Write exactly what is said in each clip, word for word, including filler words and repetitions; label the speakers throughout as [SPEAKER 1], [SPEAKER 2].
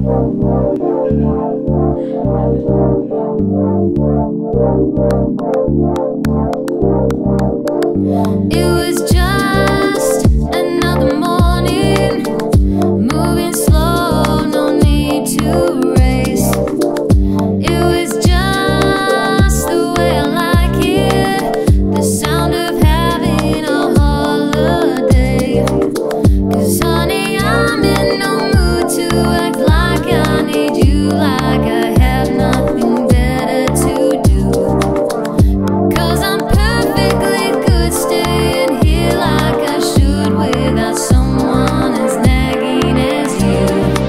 [SPEAKER 1] It was just another morning, moving slow, no need to race. It was just the way I like it, the sound of having a holiday. 'Cause honey, I'm in no mood to act like I need you, like I have nothing better to do. 'Cause I'm perfectly good staying here like I should without someone as nagging as you.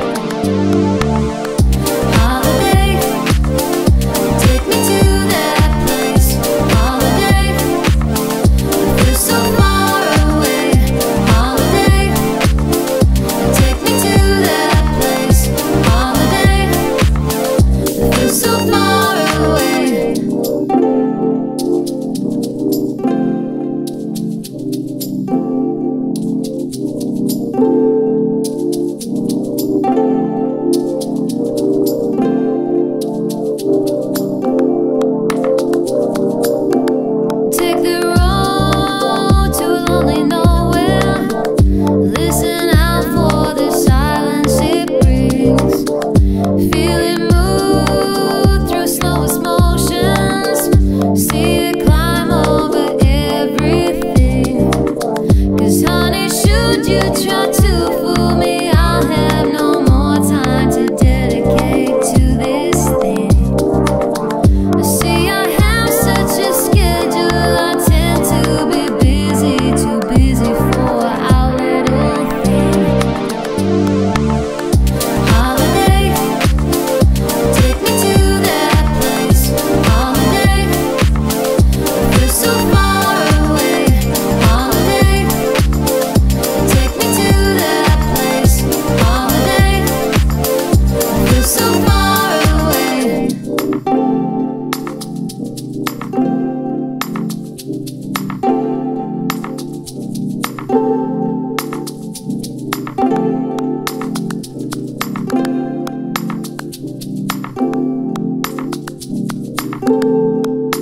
[SPEAKER 1] Holiday, take me to that place. Holiday, I feel so far away. Holiday, take me to that place. Holiday, I feel so far away. Take the road to a lonely nowhere. Listen out for the silence it brings. Feel it move through slowest motions. See it climb over everything. 'Cause honey, should you try to fool me, I'll have no more time to dedicate to this thing. I see I have such a schedule, I tend to be busy, too busy for our little thing. Holiday, take me to that place. Holiday, I feel so far away. Holiday, take me to that place. Holiday, I feel so far away.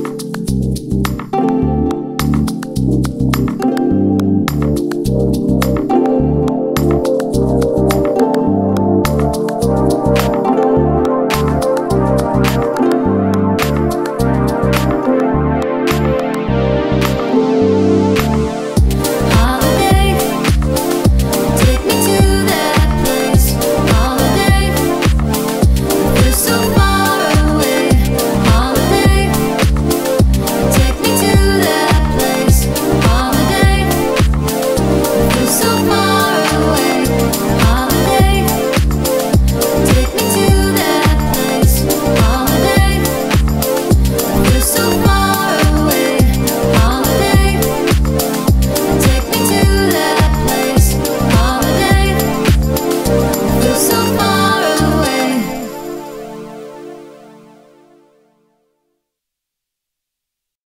[SPEAKER 1] Thank you.